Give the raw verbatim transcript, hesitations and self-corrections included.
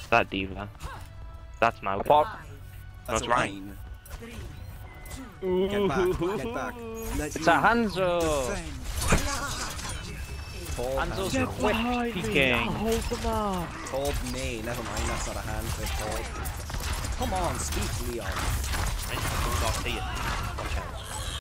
That diva. That's my Apart. That's That's a right. Rhine. Get back, get back. Let It's me a Hanzo. defend. Hold Hanzo's Hanzo. quick peeking. Hold them up. Hold me. Never mind, that's not a hand. It's hold. Come on, speak, Leon. I just don't see it. Watch out.